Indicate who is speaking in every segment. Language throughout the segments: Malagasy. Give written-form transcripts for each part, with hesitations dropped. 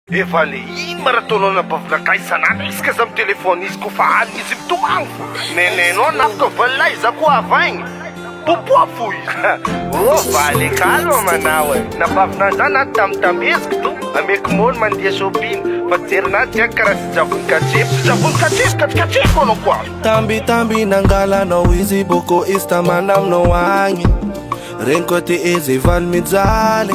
Speaker 1: Evale, ino maratonao bavonakay sanana isika za amin'ny telefôny izy kofa alina izy mitomagno fo nenenao nafika valina iza koa avaigny popoa fo izy vale kalma manao na bavinanza na tamtameziko to ameko mony mandeha shopping fa jerina tiaka karaha sy javony katrefo anao koa
Speaker 2: tambitambi nangalanao izy boko izy tamanamnao agny regny koa ty izy valy mijaly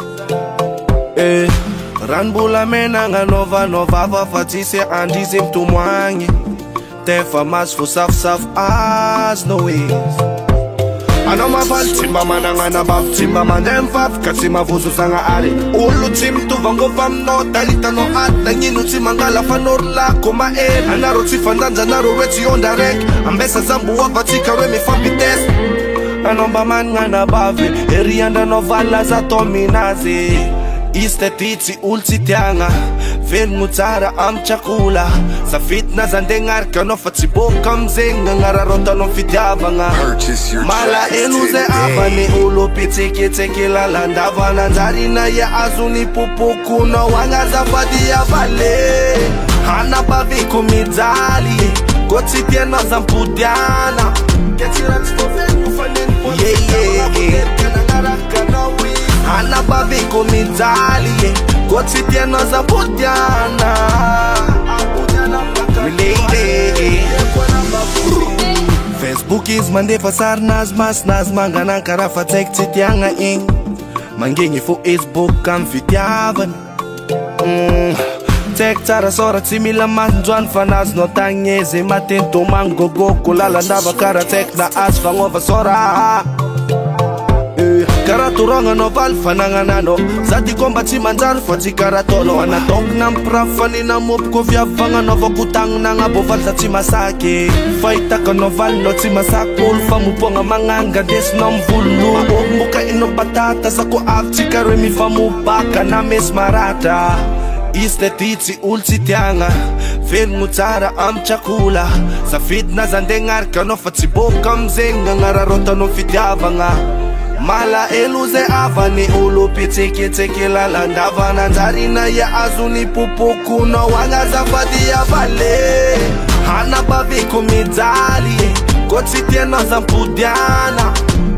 Speaker 2: ranombola mena agnanaovanao fa tsisy andry izy mitomoagny tefa maso fo safosafo azonao izy anao mavaly tsy mba managnana bavy tsy mba mandeha mivavy ka tsy mavozo zagnahary olo tsy mitovangova aminao talitanao aty nagnino tsy mangala fanorolako maela anareo tsy fandanja anareo hoe tsy ondra raiky ambesa zamboavatsika hoe mifampitesa anao mba managnana bavy ery andranao valina za tao minazy izy ty tsy olo tsy tiagna velogno tsara amy tsakola safitina zandegnarika anao fa tsy boka amizegny nagnararotanao fitiavagna malaelo zay avany olo pitseketseke lalandava nanjarina ia azony popokonao agnazafady avale hanabaviko mijaly ko tsy tianao zampodiana anabaviko mijaly ko tsy tianao zampodiana Facebook izy mandefa sarinazy masinazy manganan karaha fa tsaiky tsy tiagna igny mangegny fo izy boka amy fitiavany tsaiky tsara sora tsy mila manjoany fa nazonao tagny ezy mateny tomagny gogoko lalandava karaha tsaiky na azy fagnova sora karaha toragnanao valy fanagnananao za ty komba tsy manjary fa tsy karaha taonao anataoko na mipirafy fanina mopoko viavagnanao vako tagnina agnabo valy za tsy masaky fahitakanao valinao tsy masaky olo fa mopogna magnanga ndesinao mivolonao moka inao batata za ko avy tsika roe mifamobaka na mesy maratra izy ty tsy olo tsy tiagna velogno tsara amy tsakola safidina zandegnarika anao fa tsy boka amizegny nagnararotanao fitiavagna malaelo zay avany olo pitseketseke lalandava nanjarina ia azony popokonao agnazafady avale hanabaviko mijaly ko tsy tianao zampodiana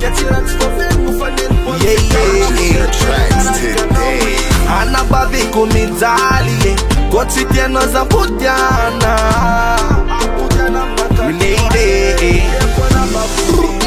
Speaker 2: hanabaviko mijaly ko tsy tianao zampodiana